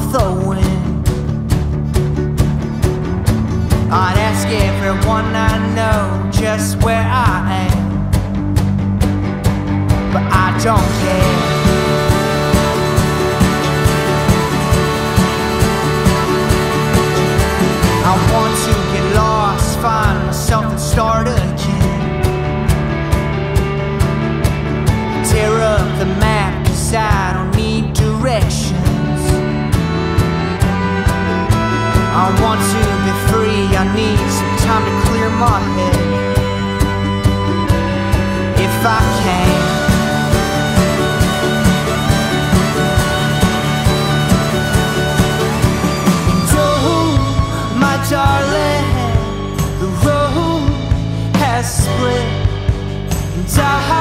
the wind. I'd ask everyone I know just where I am, but I don't care. I want to get lost, find myself and start again. Tear up the map, 'cause I don't need directions. I want to be free, I need some time to clear my head. If I can. Darling, the road has split, and I